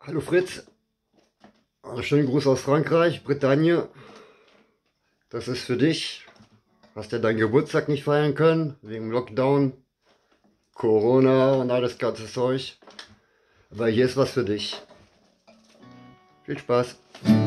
Hallo Fritz, schönen Gruß aus Frankreich, Bretagne. Das ist für dich. Hast ja deinen Geburtstag nicht feiern können, wegen Lockdown, Corona und alles ganze Zeug. Aber hier ist was für dich. Viel Spaß.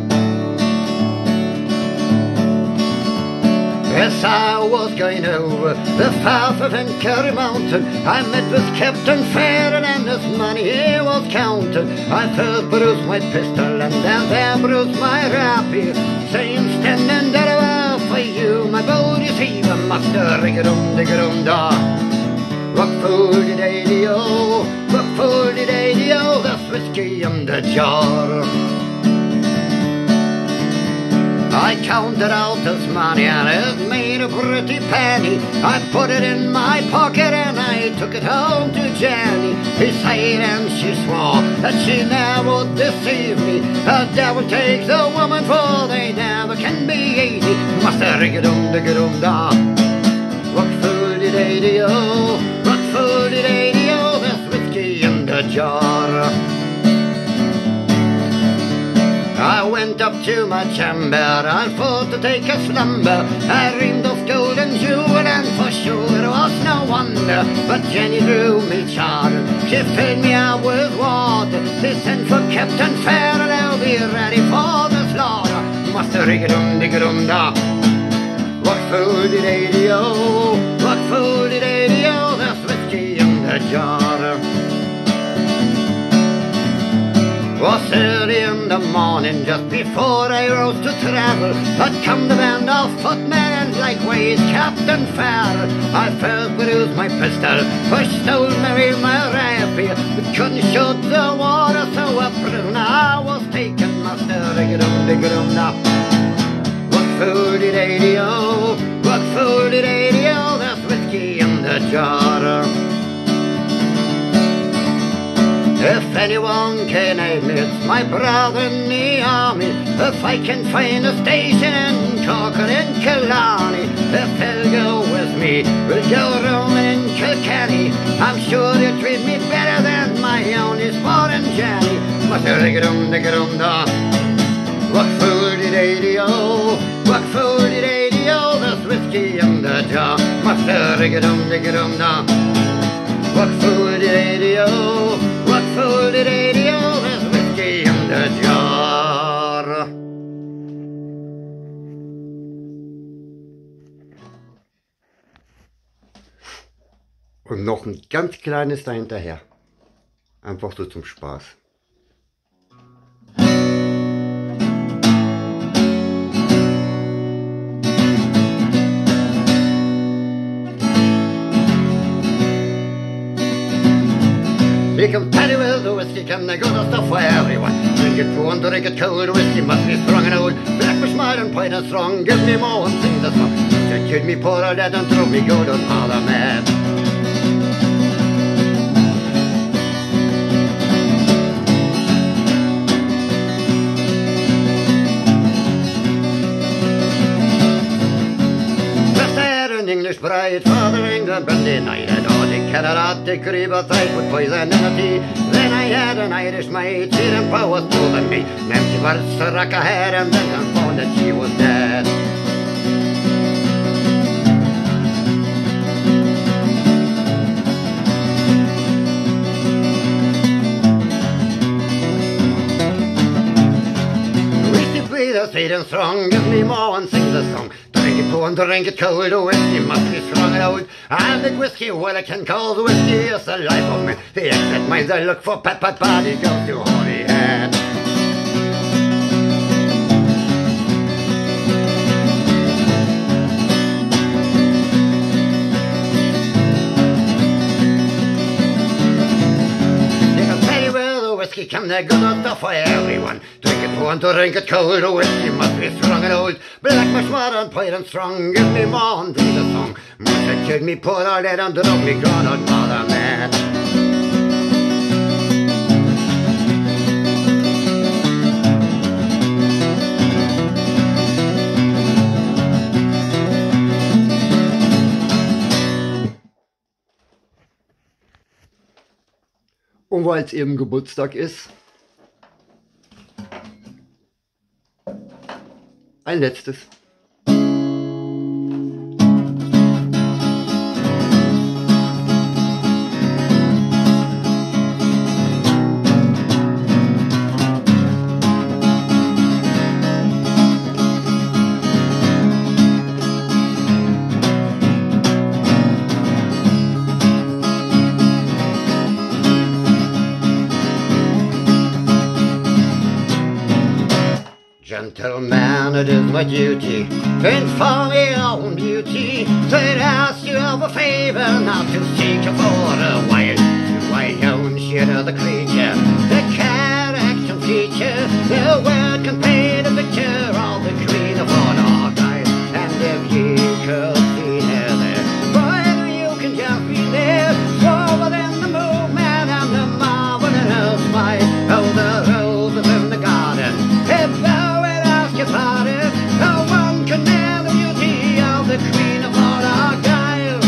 As I was going over the south of Kerry Mountain, I met with Captain Farron and his money he was counting. I first bruised my pistol and then there bruised my rapier, saying standing there away for you, my boat is even master, rig-a-dum-dig-a-dum-da. Rock-folded-a-dio, rock-folded-a-dio, there's whiskey in the jar. I counted out this money and it made a pretty penny. I put it in my pocket and I took it home to Jenny. He said and she swore that she never would deceive me. The devil takes a woman for they never can be easy. Master rig-a-dum-dig-a-dum-da. Rock-folded-a-dio, rock-folded-a-dio, there's whiskey in the jar. I went up to my chamber, I thought to take a slumber. I dreamed of gold and jewel, and for sure it was no wonder. But Jenny drew me charter, she filled me up with water. She sent for Captain Farron, I'll be ready for the slaughter. Master rig-a-dum-dig-a-dum-da. Rock-folded-a-dio, rock-folded-a-dio, there's whiskey in the jar. Was early in the morning, just before I rose to travel. But come the band of footmen and likewise Captain Farron. I first produced my pistol, first stole Mary my rapier. But couldn't shoot the water, so a prisoner I was taken. Master rig-a-dum-dig-a-dum-da. Rock-folded-a-dio, rock-folded-a-dio, there's whiskey in the jar. If anyone can aid me, it's my brother in the army. If I can find a station in Cork or in Killarney, if he'll go with me, we'll go roaming in Kilkenny. I'm sure he'll treat me better than my only sport in Jenny. Master rig-a-dum-dig-a-dum-da. Rock-folded-a-dio, rock-folded-a-dio, there's whiskey in the jar. Master rig-a-dum-dig-a-dum-da. Rock-folded-a-dio, rock-folded-a-dio, there's whiskey in the jar. Und noch ein ganz kleines dahinterher. Einfach so zum Spaß. Here comes Paddy with the whiskey, come the good stuff for everyone. Drink it cool and drink it cold, whiskey must be strong and old. Black was mild and white and strong, give me more and sing the song. Don't kid me poor or dead and throw me good on Father Man. English bride, Father England, brandy night, and all the Canada, River Side with poison in the tea. Then I had an Irish maid, she didn't power to than me. Nancy was a rack ahead, and then I found that she was dead. Whiskey be the sweet and strong, give me more and sing the song. Drink it cool and drink it cold, the whiskey must be strong and old. I make whiskey well I can call the whiskey is the life of me. The exit minds I look for pat pat body goes to Holyhead. Whiskey come the good stuff for everyone. Drink it warm, drink it cold, the whiskey must be strong and old. Black mush water and white and strong, give me more and sing the song. Must have killed me poor or dead and drove me gone on Father Man. Und weil es eben Geburtstag ist, ein letztes. Gentleman, it is my duty to inform your own beauty, to ask you of a favor, not to seek you for a while. To my own share of the creature, the character feature, the word can paint a picture of the queen of all Argyle. And if you could see her there, boy, you can just be there, slower than the movement and the marvel in her smile. Oh, the roses in the garden, if your pardon, no one can nail the beauty of the queen of all Argyle.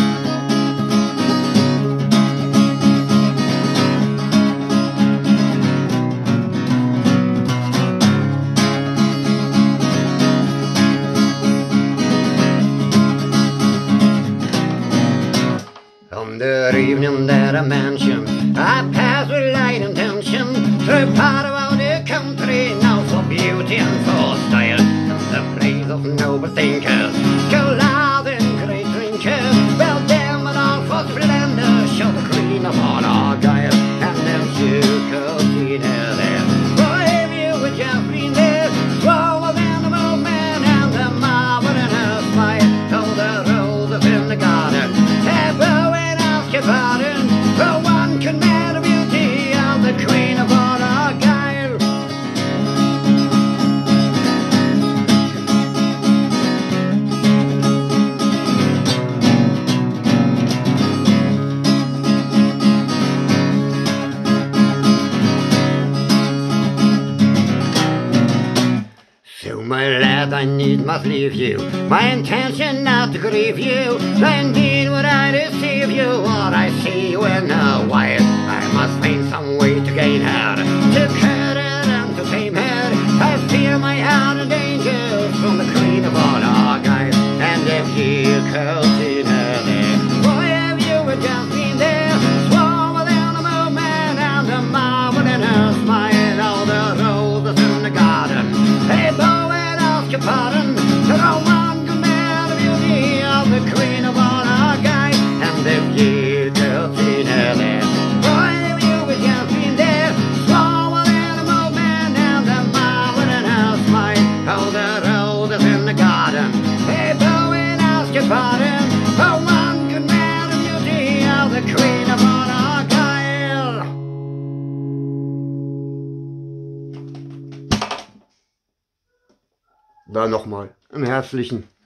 On the evening that I mentioned, I passed with light intention through part of our new country, now for beauty and for style. The place of noble thinkers, scholars and great drinkers, well damn it all for splendor, show the queen of all Argyle. And then you could see her there, boy, if you would just been there, slower than the movement and the marvel in her smile. Oh, the roses in the garden, hey, bow and ask your pardon, no one can bear the beauty of the queen of all Argyle. So my lad, I must leave you, my intention not to grieve you, indeed would I deceive you, or I see you in a while. I must find some way to gain her, to cut her and to tame her. I fear my heart in danger from the queen of all Argyle. And if you could see her there, boy, if you would just been there, slower than the movement and the marvel in her smile. All the roses in the garden, hey, boy, and ask your pardon, no one can bear the beauty of the queen of all Argyle. And if you could see her there, boy, if you would just been there, slower than the movement and the marvel in her smile. All the roses in the garden, hey, boy, and ask your pardon, no one can bear the beauty of the queen of all Argyle. Da nochmal im Herzlichen.